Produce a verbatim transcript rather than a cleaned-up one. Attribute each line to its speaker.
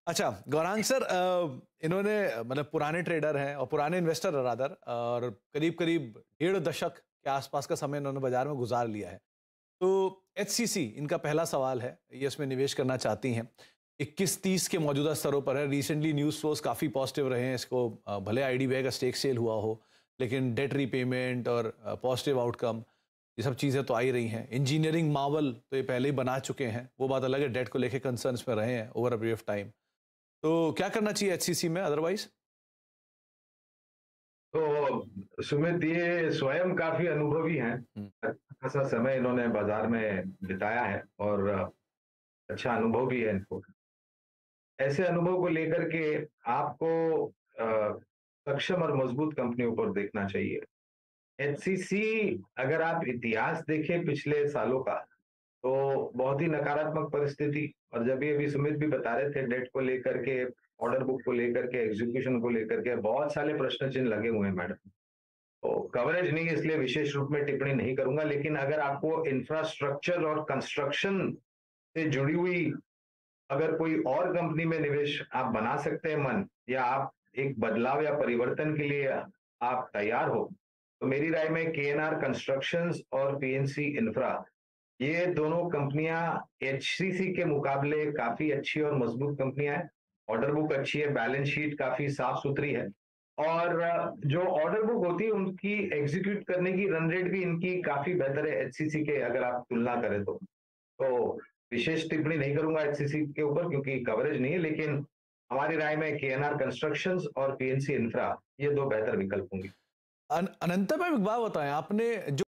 Speaker 1: अच्छा, गौरांग सर, अ, इन्होंने मतलब पुराने ट्रेडर हैं और पुराने इन्वेस्टर हैं रादर, और करीब-करीब डेढ़ दशक के आसपास का समय इन्होंने बाजार में गुज़ार लिया है। तो एचसीसी इनका पहला सवाल है, ये इसमें निवेश करना चाहती हैं। इक्कीस तीस के मौजूदा स्तरों पर है। रिसेंटली न्यूज़ फ्लोज़ काफ़ी पॉजिटिव रहे हैं इसको, अ, भले आईडीबीआई का स्टेक सेल हुआ हो, लेकिन डेट रीपेमेंट और अ, पॉजिटिव आउटकम, ये सब चीज़ें तो आ ही रही हैं। इंजीनियरिंग मार्वल तो ये पहले ही बना चुके हैं, वो बात अलग है, डेट को लेके कंसर्न्स में रहे हैं over a period of time. तो क्या करना चाहिए एचसीसी में अदरवाइज?
Speaker 2: तो सुमित, ये स्वयं काफी अनुभवी हैं।
Speaker 1: हम्म।
Speaker 2: अच्छा खासा समय इन्होंने बाजार में बिताया है और अच्छा अनुभव भी है इनको। ऐसे अनुभव को लेकर के आपको अ, सक्षम और मजबूत कंपनियों पर देखना चाहिए। एचसीसी, अगर आप इतिहास देखें पिछले सालों का, तो बहुत ही नकारात्मक परिस्थिति। और जब ये अभी सुमित भी बता रहे थे डेट को लेकर के, ऑर्डर बुक को लेकर के, एग्जीक्यूशन को लेकर के बहुत सारे प्रश्न चिन्ह लगे हुए हैं मैडम। तो कवरेज नहीं है इसलिए विशेष रूप में टिप्पणी नहीं करूंगा, लेकिन अगर आपको इंफ्रास्ट्रक्चर और कंस्ट्रक्शन से जुड़ी हुई अगर कोई और कंपनी में निवेश आप बना सकते हैं मन, या आप एक बदलाव या परिवर्तन के लिए आप तैयार हो, तो मेरी राय में केएनआर कंस्ट्रक्शंस और पीएनसी इंफ्रा, ये दोनों कंपनियां एचसीसी के मुकाबले काफी अच्छी और मजबूत कंपनियां हैं। ऑर्डर बुक अच्छी है, बैलेंस शीट काफी साफ सुथरी है, और जो ऑर्डर बुक होती है उनकी एग्जीक्यूट करने की रन रेट भी इनकी काफी बेहतर है एचसीसी के, अगर आप तुलना करें तो। तो विशेष टिप्पणी नहीं करूंगा एचसीसी के ऊपर क्योंकि कवरेज नहीं है, लेकिन हमारी राय में केएनआर कंस्ट्रक्शंस और पीएनसी इंफ्रा, ये दो बेहतर विकल्प होंगे।
Speaker 1: अन, अनंतर में एक बात बताएं, आपने जो